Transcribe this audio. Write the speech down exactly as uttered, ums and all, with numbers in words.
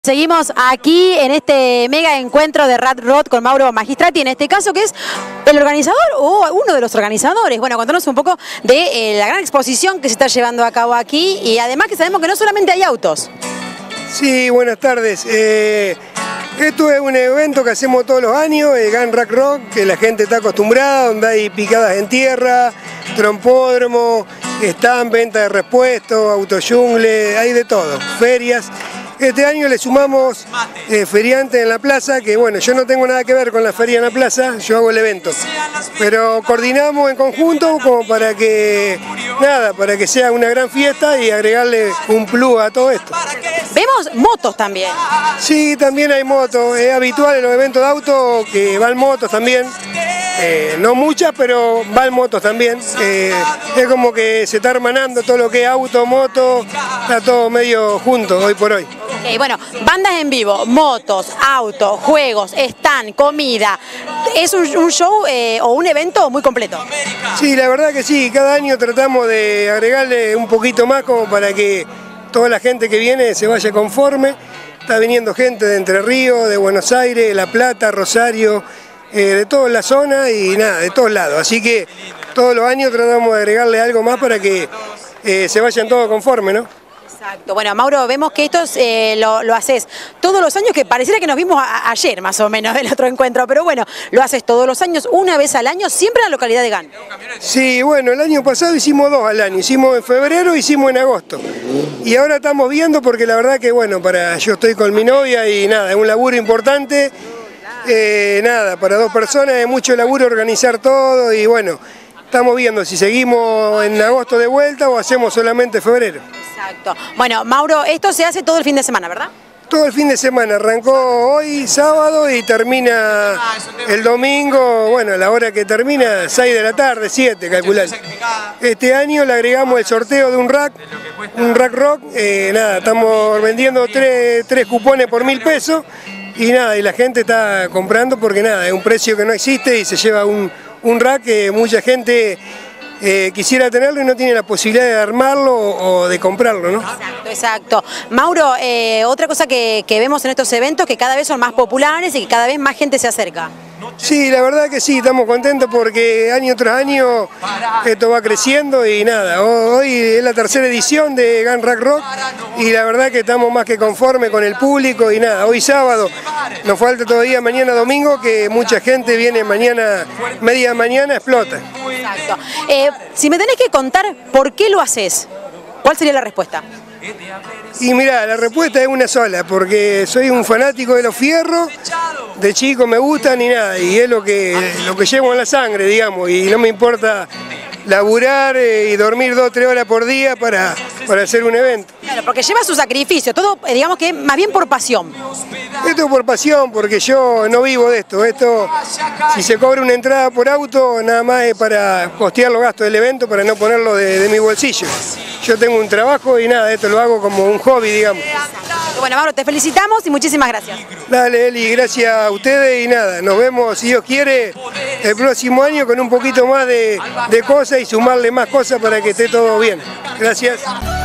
Seguimos aquí en este mega encuentro de Rad Road con Mauro Magistrati, en este caso que es el organizador o uno de los organizadores. Bueno, contanos un poco de eh, la gran exposición que se está llevando a cabo aquí y además que sabemos que no solamente hay autos. Sí, buenas tardes. Eh, esto es un evento que hacemos todos los años, el Gun Rack Rock, que la gente está acostumbrada, donde hay picadas en tierra, trompódromo, stand, venta de repuestos, autojungle, hay de todo, ferias. Este año le sumamos eh, feriantes en la plaza, que bueno, yo no tengo nada que ver con la feria en la plaza, yo hago el evento. Pero coordinamos en conjunto como para que, nada, para que sea una gran fiesta y agregarle un plus a todo esto. Vemos motos también. Sí, también hay motos, es habitual en los eventos de auto que van motos también. Eh, no muchas, pero van motos también. Eh, es como que se está hermanando todo lo que es auto, moto, está todo medio junto hoy por hoy. Okay, bueno, bandas en vivo, motos, autos, juegos, stand, comida. Es un, un show eh, o un evento muy completo. Sí, la verdad que sí, cada año tratamos de agregarle un poquito más como para que toda la gente que viene se vaya conforme. Está viniendo gente de Entre Ríos, de Buenos Aires, La Plata, Rosario, eh, de toda la zona y nada, de todos lados. Así que todos los años tratamos de agregarle algo más para que eh, se vayan todos conformes, ¿no? Exacto. Bueno, Mauro, vemos que esto eh, lo, lo haces todos los años, que pareciera que nos vimos a, ayer más o menos del otro encuentro, pero bueno, lo haces todos los años, una vez al año, siempre en la localidad de Gun. Sí, bueno, el año pasado hicimos dos al año, hicimos en febrero, hicimos en agosto. Y ahora estamos viendo porque la verdad que bueno, para yo estoy con mi novia y nada, es un laburo importante, eh, nada, para dos personas es mucho laburo organizar todo y bueno, estamos viendo si seguimos en agosto de vuelta o hacemos solamente febrero. Exacto. Bueno, Mauro, esto se hace todo el fin de semana, ¿verdad? Todo el fin de semana, arrancó hoy sábado y termina el domingo, bueno, a la hora que termina, seis de la tarde, siete, calcular. Este año le agregamos el sorteo de un rack, un rack rock, eh, nada, estamos vendiendo tres, tres cupones por mil pesos y nada, y la gente está comprando porque nada, es un precio que no existe y se lleva un, un rack que mucha gente Eh, quisiera tenerlo y no tiene la posibilidad de armarlo o, o de comprarlo, ¿no? Exacto, exacto. Mauro, eh, otra cosa que, que vemos en estos eventos que cada vez son más populares y que cada vez más gente se acerca. Sí, la verdad que sí, estamos contentos porque año tras año esto va creciendo y nada, hoy es la tercera edición de Gun Rack Rock y la verdad que estamos más que conformes con el público y nada, hoy sábado, nos falta todavía mañana domingo que mucha gente viene mañana, media mañana explota. Exacto. Eh, si me tenés que contar por qué lo haces, ¿cuál sería la respuesta? Y mirá, la respuesta es una sola, porque soy un fanático de los fierros, de chico me gustan y nada, y es lo que, lo que llevo en la sangre, digamos, y no me importa laburar eh, y dormir dos o tres horas por día para, para hacer un evento. Claro, porque lleva su sacrificio, todo eh, digamos que más bien por pasión. Esto es por pasión, porque yo no vivo de esto, esto, si se cobra una entrada por auto, nada más es para costear los gastos del evento, para no ponerlo de, de mi bolsillo. Yo tengo un trabajo y nada, esto lo hago como un hobby, digamos. Bueno, Mauro, te felicitamos y muchísimas gracias. Dale, Eli, gracias a ustedes y nada, nos vemos, si Dios quiere, el próximo año con un poquito más de, de cosas y sumarle más cosas para que esté todo bien. Gracias.